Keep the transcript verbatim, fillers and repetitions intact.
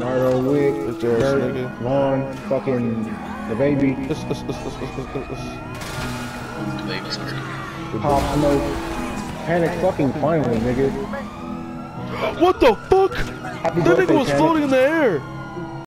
Nardo, Wick, Bitch ass Dirt, nigga. Vaughn, fucking the baby, This, this, this, this, this, this, this. The baby's pretty. Pop Smoke, Panic fucking finally, nigga. What the fuck? Happy That birthday, nigga was Panic. floating in the air.